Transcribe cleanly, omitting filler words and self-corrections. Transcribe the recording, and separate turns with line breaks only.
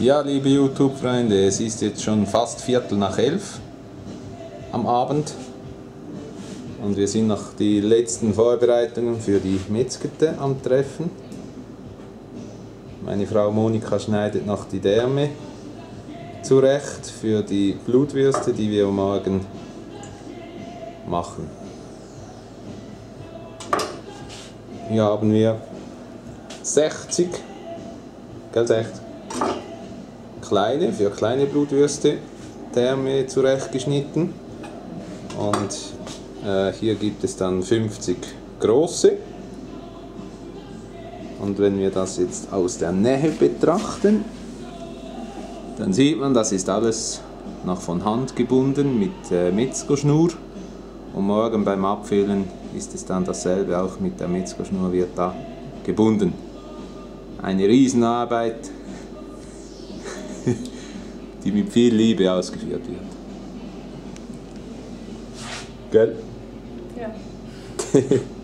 Ja, liebe YouTube-Freunde, es ist jetzt schon fast 11:15 am Abend und wir sind noch die letzten Vorbereitungen für die Metzgete am Treffen. Meine Frau Monika schneidet noch die Därme zurecht für die Blutwürste, die wir morgen machen. Hier haben wir 60, gell, 60 für kleine Blutwürste Därme zurechtgeschnitten und hier gibt es dann 50 große. Und wenn wir das jetzt aus der Nähe betrachten, dann sieht man, das ist alles noch von Hand gebunden mit Metzgerschnur. Und morgen beim Abfüllen ist es dann dasselbe, auch mit der Metzgerschnur wird da gebunden. Eine Riesenarbeit, die mit viel Liebe ausgeführt wird. Gell?
Ja.